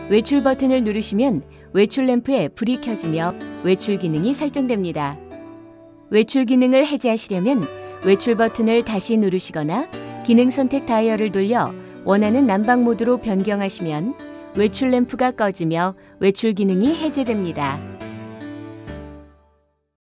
외출 버튼을 누르시면 외출 램프에 불이 켜지며 외출 기능이 설정됩니다. 외출 기능을 해제하시려면 외출 버튼을 다시 누르시거나 기능 선택 다이얼을 돌려 원하는 난방 모드로 변경하시면 외출 램프가 꺼지며 외출 기능이 해제됩니다.